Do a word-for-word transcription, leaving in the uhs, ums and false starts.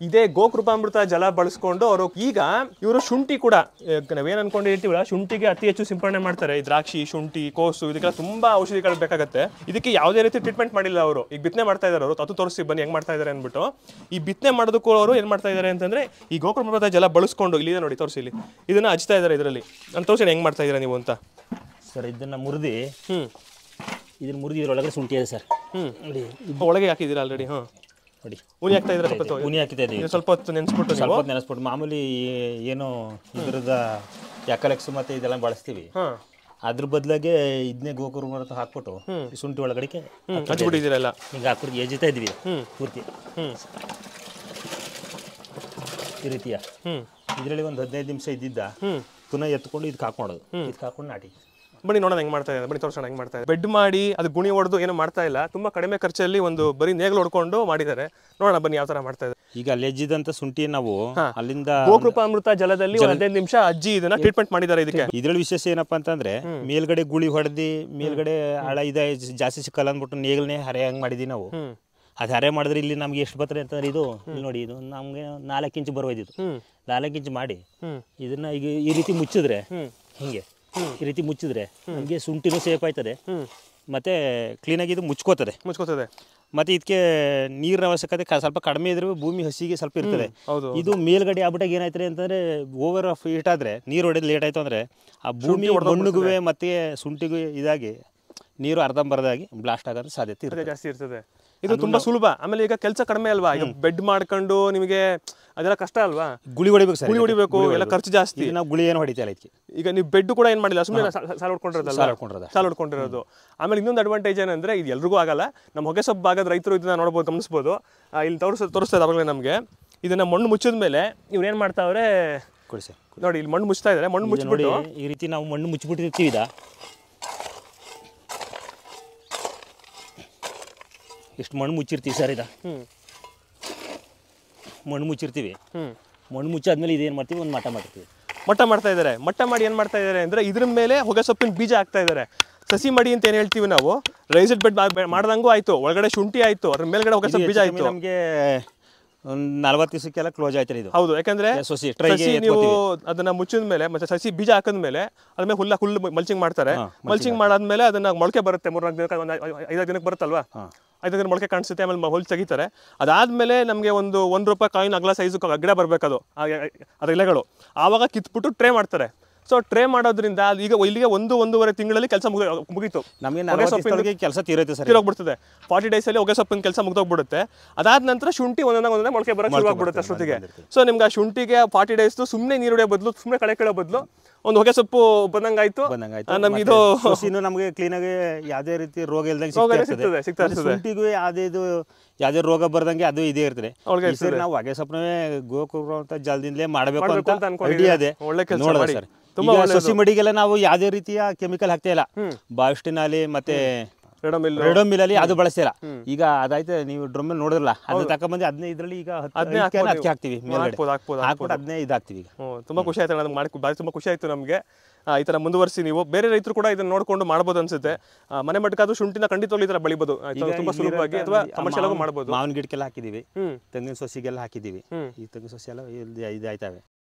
ಇದೇ ಗೋಕೃಪಾಮೃತ ಜಲ ಬಳಸ್ಕೊಂಡು ಅವರು ಈಗ ಇವರು ಶುಂಠಿ ಕೂಡ ನಾವೇನ್ ಅನ್ಕೊಂಡು ಹೇಳ್ತೀವಲ್ಲ, ಶುಂಠಿಗೆ ಅತಿ ಹೆಚ್ಚು ಸಿಂಪಡಣೆ ಮಾಡ್ತಾರೆ. ಈ ದ್ರಾಕ್ಷಿ, ಶುಂಠಿ, ಕೋಸು ಇದಕ್ಕೆಲ್ಲ ತುಂಬಾ ಔಷಧಿಗಳು ಬೇಕಾಗುತ್ತೆ. ಇದಕ್ಕೆ ಯಾವುದೇ ರೀತಿ ಟ್ರೀಟ್ಮೆಂಟ್ ಮಾಡಿಲ್ಲ ಅವರು. ಈಗ ಬಿತ್ತನೆ ಮಾಡ್ತಾ ಇದ್ದಾರೆ ಅವರು, ಅದು ತೋರಿಸಿ ಬನ್ನಿ ಹೆಂಗ್ ಮಾಡ್ತಾ ಇದ್ದಾರೆ ಅಂದ್ಬಿಟ್ಟು. ಈ ಬಿತ್ತನೆ ಮಾಡೋದಕ್ಕೂ ಅವರು ಏನ್ ಮಾಡ್ತಾ ಇದ್ದಾರೆ ಅಂತಂದ್ರೆ ಈ ಗೋಕೃಪಾಮೃತ ಜಲ ಬಳಸ್ಕೊಂಡು ಇಲ್ಲಿ ನೋಡಿ ತೋರಿಸಿ, ಇಲ್ಲಿ ಇದನ್ನ ಹಚ್ತಾ ಇದ್ದಾರೆ ಇದರಲ್ಲಿ. ನಾನು ತೋರಿಸಿ ಹೆಂಗ್ ಮಾಡ್ತಾ ಇದ್ದೀರಾ ನೀವು ಅಂತ. ಸರ್ ಇದನ್ನ ಮುರಿದಿ ಹ್ಮ್ ಇದನ್ನ ಮುರಿದಿ ಇದ್ರೊಳಗಡೆ ಶುಂಠಿ ಇದೆ ಸರ್. ಹ್ಮ್ ನೋಡಿ ಒಳಗೆ ಹಾಕಿದ್ದೀರಾ ಆಲ್ರೆಡಿ. ಹಾ ನೋಡಿ ಉನಿ ಹಾಕ್ತಾ ಇದ್ರೆ ಸ್ವಲ್ಪ ಉನಿ ಹಾಕಿತಾ ಇದೀವಿ. ಸ್ವಲ್ಪ ಹೊತ್ತು ನೆನೆಸ್ಬಿಟ್ಟು ಸ್ವಲ್ಪ ಹೊತ್ತು ನೆನೆಸ್ಬಿಟ್ಟು ಮಾಮೂಲಿ ಏನು ಇದ್ರದ ಯಾಕಲೆಕ್ಸ್ ಮತ್ತೆ ಇದೆಲ್ಲ ಬಳಸ್ತೀವಿ. ಅದ್ರ ಬದಲಾಗೆ ಇದನ್ನೇ ಗೋಕೃಪಾಮೃತ ಹಾಕ್ಬಿಟ್ಟು ಶುಂಠಿ ಒಳಗಡೆ ಹಚ್ಬಿಟ್ಟಿದ್ದೀರಲ್ಲ, ಈಗ ಹಾಕ್ಬಿಟ್ಟು ಏಜಿತಾ ಇದ್ವಿ ಪೂರ್ತಿ ಈ ರೀತಿಯ. ಇದರಲ್ಲಿ ಒಂದು ಹದಿನೈದು ನಿಮಿಷ ಇದ್ದಿದ್ದ ಪುನಃ ಎತ್ಕೊಂಡು ಇದಕ್ಕೆ ಹಾಕೊಳ್ಳೋದು, ಇದಕ್ಕೆ ಹಾಕೊಂಡು ನಾಟಿ. ಬನ್ನಿ ನೋಡೋಣ ಹೆಂಗ್ ಮಾಡ್ತಾ ಇದ್ದಾರೆ, ಬನ್ನಿ ತೋರಿಸೋಣ ಹೆಂಗ್ ಮಾಡ್ತಾ ಇದ್ದಾರೆ. ಬೆಡ್ ಮಾಡಿ ಅದು ಗುಣಿ ಹೊಡೆದು ಏನು ಮಾಡ್ತಾ ಇಲ್ಲ, ತುಂಬಾ ಕಡಿಮೆ ಖರ್ಚಲ್ಲಿ ಒಂದು ಬರೀ ನೇಗ್ಲು ಹೊಡ್ಕೊಂಡು ಮಾಡಿದ್ದಾರೆ. ನೋಡೋಣ ಬನ್ನಿ ಯಾವ ತರ ಮಾಡ್ತಾ ಇದ್ದಾರೆ. ಈಗ ಅಲ್ಲಿ ಎಜ್ಜಿದಂತ ಶುಂಠಿ ನಾವು ಅಲ್ಲಿಂದ ಗೋಕೃಪಾಮೃತ ಜಲದಲ್ಲಿ ಹದಿನೈದು ನಿಮಿಷ ಅಜ್ಜಿ ಇದನ್ನ ಟ್ರೀಟ್ಮೆಂಟ್ ಮಾಡಿದ್ದಾರೆ. ಇದಕ್ಕೆ ಇದ್ರಲ್ಲಿ ವಿಶೇಷ ಏನಪ್ಪಾ ಅಂತಂದ್ರೆ ಮೇಲ್ಗಡೆ ಗುಳಿ ಹೊಡೆದಿ ಮೇಲ್ಗಡೆ ಹಳ ಇದೆ ಜಾಸ್ತಿ ಸಿಕ್ಕಲ್ಲ ಅಂದ್ಬಿಟ್ಟು ನೇಗ್ಲನೇ ಹರೆ ಹಂಗ್ ಮಾಡಿದ್ವಿ ನಾವು. ಅದು ಹರೆ ಮಾಡಿದ್ರೆ ಇಲ್ಲಿ ನಮ್ಗೆ ಎಷ್ಟು ಬರ್ತದೆ ಅಂತಂದ್ರೆ ಇದು ಇಲ್ಲಿ ನೋಡಿ, ಇದು ನಮ್ಗೆ ನಾಲ್ಕು ಇಂಚು ಬರೋದಿದ್ದು. ನಾಲ್ಕು ಇಂಚು ಮಾಡಿ ಇದನ್ನ ಈಗ ಈ ರೀತಿ ಮುಚ್ಚಿದ್ರೆ ಹಿಂಗೆ ಈ ರೀತಿ ಮುಚ್ಚಿದ್ರೆ ನಮಗೆ ಶುಂಠಿನೂ ಸೇಫ್ ಆಯ್ತದೆ, ಮತ್ತೆ ಕ್ಲೀನಾಗಿ ಇದು ಮುಚ್ಕೋತದೆ ಮುಚ್ಕೋತದೆ ಮತ್ತೆ ಇದಕ್ಕೆ ನೀರಿನ ಅವಶ್ಯಕತೆ ಸ್ವಲ್ಪ ಕಡಿಮೆ ಇದ್ರೆ ಭೂಮಿ ಹಸಿಗೆ ಸ್ವಲ್ಪ ಇರ್ತದೆ. ಇದು ಮೇಲ್ಗಡೆ ಆಗ್ಬಿಟ್ಟಾಗ ಏನಾಯ್ತದೆ ಅಂತಂದ್ರೆ ಓವರ್ ಆಫ್ ಹೀಟ್ ಆದ್ರೆ ನೀರು ಹೊಡೆದು ಲೇಟ್ ಆಯ್ತು ಅಂದ್ರೆ ಆ ಭೂಮಿ ಮಣ್ಣುಗೂ ಮತ್ತೆ ಶುಂಠಿಗೂ ಇದಾಗಿ ನೀರು ಅರ್ಧಂಬರ್ದಾಗಿ ಬ್ಲಾಸ್ಟ್ ಆಗೋದು ಸಾಧ್ಯತೆ ಇರ್ತದೆ, ಜಾಸ್ತಿ ಇರ್ತದೆ. ಇದು ತುಂಬಾ ಸುಲಭ. ಆಮೇಲೆ ಈಗ ಕೆಲಸ ಕಡಿಮೆ ಅಲ್ವಾ, ಈಗ ಬೆಡ್ ಮಾಡ್ಕೊಂಡು ನಿಮಗೆ ಅದೆಲ್ಲ ಕಷ್ಟ ಅಲ್ವಾ, ಗುಳಿ ಹೊಡಿಬೇಕು ಸರ್, ಗುಳಿ ಹೊಡಿಬೇಕು, ಎಲ್ಲ ಖರ್ಚು ಜಾಸ್ತಿ. ನಾವು ಗುಳಿ ಏನು ಹೊಡಿತಾ ಇಲ್ಲ ಇದಕ್ಕೆ. ಈಗ ನೀವು ಬೆಡ್ ಕೂಡ ಏನ್ ಮಾಡಿಲ್ಲ, ಸುಮ್ಮನೆ ಸಾಲ ಹೊಡ್ಕೊಂಡಿರೋದಲ್ಲ, ಸಾಲ ಹೊಡ್ಕೊಂಡಿರೋದು. ಆಮೇಲೆ ಇನ್ನೊಂದು ಅಡ್ವಾಂಟೇಜ್ ಏನಂದ್ರೆ ಇದು ಎಲ್ರಿಗೂ ಆಗಲ್ಲ. ನಮ್ಮ ಹೊಗೆ ಸೊಪ್ಪು ಭಾಗದ ರೈತರು ಇದನ್ನ ನೋಡ್ಬೋದು, ಗಮನಿಸ್ಬೋದು. ಇಲ್ಲಿ ತೋರಿಸ್ ತೋರಿಸ್ತಾ ಅವಾಗಲೇ ನಮಗೆ ಇದನ್ನ ಮಣ್ಣು ಮುಚ್ಚಿದ ಮೇಲೆ ಇವ್ರು ಏನ್ ಮಾಡ್ತಾವ್ರೆ ಕೊಡಿ ಸರ್, ನೋಡಿ ಇಲ್ಲಿ ಮಣ್ಣು ಮುಚ್ತಾ ಇದ್ದಾರೆ. ಮಣ್ಣು ಮುಚ್ಚಿಬಿಟ್ಟು ಈ ರೀತಿ ನಾವು ಮಣ್ಣು ಮುಚ್ಚಿಬಿಟ್ಟಿರ್ತೀವಿ. ಇದ ಎಷ್ಟು ಮಣ್ಣು ಮುಚ್ಚಿರ್ತೀವಿ ಸರ್, ಇದ ಮಣ್ಣು ಮುಚ್ಚಿರ್ತೀವಿ. ಮಣ್ಣು ಮುಚ್ಚಾದ್ಮೇಲೆ ಇದೇನು ಮಾಡ್ತೀವಿ, ಒಂದು ಮಟ್ಟ ಮಾಡ್ತೀವಿ. ಮಟ್ಟ ಮಾಡ್ತಾ ಇದ್ದಾರೆ. ಮಟ್ಟ ಮಾಡಿ ಏನು ಮಾಡ್ತಾ ಇದ್ದಾರೆ ಅಂದರೆ ಇದ್ರ ಮೇಲೆ ಹೊಗೆ ಸೊಪ್ಪಿನ ಬೀಜ ಹಾಕ್ತಾ ಇದ್ದಾರೆ. ಸಸಿ ಮಡಿ ಅಂತ ಏನು ಹೇಳ್ತೀವಿ ನಾವು, ರೈಸ್ಡ್ ಬೆಡ್ ಮಾಡ್ದಂಗೂ ಆಯಿತು, ಒಳಗಡೆ ಶುಂಠಿ ಆಯಿತು, ಅದ್ರ ಮೇಲ್ಗಡೆ ಹೊಗೆ ಸೊಪ್ಪು ಬೀಜ ಆಯಿತು. ನಮಗೆ ಒಂದು ನಲ್ವತ್ತು ದಿವಸಕ್ಕೆಲ್ಲ ಕ್ಲೋಸ್ ಆಯ್ತಾರೆ ಇದು. ಹೌದು, ಯಾಕಂದ್ರೆ ಸಸಿ ನೀವು ಅದನ್ನ ಮುಚ್ಚಿದ ಮೇಲೆ ಮತ್ತೆ ಸಸಿ ಬೀಜ ಹಾಕಿದ್ಮೇಲೆ ಅದ್ಮೇಲೆ ಹುಲ್ಲ ಹುಲ್ಲು ಮಲ್ಚಿಂಗ್ ಮಾಡ್ತಾರೆ. ಮಲ್ಚಿಂಗ್ ಮಾಡಾದ್ಮೇಲೆ ಅದನ್ನ ಮೊಳಕೆ ಬರುತ್ತೆ, ಮೂರ್ನಾಲ್ಕು ದಿನಕ್ಕೆ ಒಂದು ಐದಾರು ದಿನಕ್ಕೆ ಬರುತ್ತಲ್ವಾ, ಐದು ದಿನ ಮೊಳಕೆ ಕಾಣಿಸುತ್ತೆ. ಆಮೇಲೆ ಹುಲ್ಲು ತೆಗಿತಾರೆ. ಅದಾದ್ಮೇಲೆ ನಮಗೆ ಒಂದು ಒಂದು ರೂಪಾಯಿ ಕಾಯಿನ್ ಅಗಲ ಸೈಜ್ ಗಿಡ ಬರಬೇಕದು ಅದ್ರ ಎಲೆಗಳು, ಆವಾಗ ಕಿತ್ಬಿಟ್ಟು ಟ್ರೇ ಮಾಡ್ತಾರೆ. ಸೊ ಟ್ರೇ ಮಾಡೋದ್ರಿಂದ ಈಗ ಇಲ್ಲಿಗೆ ಒಂದು ಒಂದೂವರೆ ತಿಂಗಳಲ್ಲಿ ಕೆಲಸ ಮುಗೀತು. ನಮಗೆ ಕೆಲಸ ತೀರೋಯ್ತು ಸರ್, ತೀರೋಗ್ಬಿಡ್ತದೆ. ಫಾರ್ಟಿ ಡೇಸ್ ಅಲ್ಲಿ ಹೊಗೆ ಸೊಪ್ಪಿನ ಕೆಲಸ ಮುಗ್ದೋಗ್ಬಿಡುತ್ತೆ. ಅದಾದ ನಂತರ ಶುಂಠಿ ಒಂದೊಂದಾಗ ಒಂದೊಂದೇ ಮೊಳಕೆ ಬರೋಕೆ ಶುರುವಾಗ್ಬಿಡುತ್ತೆ ಅಷ್ಟೊತ್ತಿಗೆ. ಸೊ ನಿಮ್ಗೆ ಆ ಶುಂಠಿಗೆ ಫಾರ್ಟಿ ಡೇಸ್ ಸುಮ್ಮನೆ ನೀರುಡೆ ಬದಲು ಸುಮ್ಮನೆ ಕಳೆ ಕೀಳೋ ಬದಲು ಒಂದು ಹೊಗೆ ಸೊಪ್ಪು ಬಂದಂಗಾಯ್ತು. ನಮ್ಗೆ ಇದು ನಮಗೆ ಕ್ಲೀನಾಗಿ ಯಾವುದೇ ರೀತಿ ರೋಗ ಇಲ್ದಂಗೆ ಸಿಗ್ತಾ ಇರ್ತದೆ. ಶುಂಠಿಗೂ ಯಾವುದೇ ಇದು ಯಾವುದೇ ರೋಗ ಬರ್ದಂಗೆ ಅದು ಇದೇ ಇರ್ತದೆ. ನಾವು ಹೊಗೆ ಸೊಪ್ಪನೇ ಗೋಕೃಪಾಮೃತ ಜಲದಿಂದಲೇ ಮಾಡಬೇಕು ಅಂತ ಐಡಿಯಾ ಇದೆ. ನೋಡಿದೆ ಸರ್, ಸಸಿ ಮಡಿಗೆಲ್ಲ ನಾವು ಯಾವುದೇ ರೀತಿಯ ಕೆಮಿಕಲ್ ಹಾಕ್ತಾ ಇಲ್ಲ. ಬಾವಿಸ್ಟಿನಲ್ಲಿ ಮತ್ತೆ ರೆಡೋಮಿಲ್ ಅಲ್ಲಿ ಅದು ಬಳಸ್ತಿಲ್ಲ. ಈಗ ಅದಾಯ್ತು, ನೀವು ಡ್ರಮ್ ನೋಡಿದ್ರಲ್ಲ, ಅದನ್ನ ತಕೊಂಡ್ಬಂದು ಅದನ್ನೇ ಇದ್ರಲ್ಲಿ ಈಗ ಅದಕ್ಕೆ ಹಾಕ್ತಿವಿ, ಹಾಕ್ಬಿಟ್ಟು ಅದನ್ನೇ ಇದಾಗ್ತಿವಿ. ಈಗ ತುಂಬಾ ಖುಷಿ ಆಯ್ತು, ನನಗೆ ಮಾಡಿ ಬಾರಿ ತುಂಬಾ ಖುಷಿ ಆಯ್ತು ನಮಗೆ. ಈ ತರ ಮುಂದುವರಿಸಿ ನೀವು ಬೇರೆ ರೈತರು ಕೂಡ ಇದನ್ನ ನೋಡ್ಕೊಂಡು ಮಾಡ್ಬೋದು ಅನ್ಸುತ್ತೆ. ಮನೆ ಮಟ್ಟಕ್ಕಾದ್ರೂ ಶುಂಠಿನ ಖಂಡಿತವಾಗ್ಲೂ ಈ ತರ ಬೆಳಿಬೋದು ತುಂಬಾ ಸುಲಭವಾಗಿ, ಅಥವಾ ಕಮರ್ಷಿಯಲ್ ಆಗಿ ಮಾಡ್ಬೋದು. ಮಾವಿನ ಗಿಡಕ್ಕೆಲ್ಲ ಹಾಕಿದೀವಿ, ತೆಂಗಿನ ಸಸಿಗೆಲ್ಲ ಹಾಕಿದೀವಿ. ಈ ತೆಂಗಿನ ಸಸಿ ಎಲ್ಲ ಇದಾಯ್ತವೆ.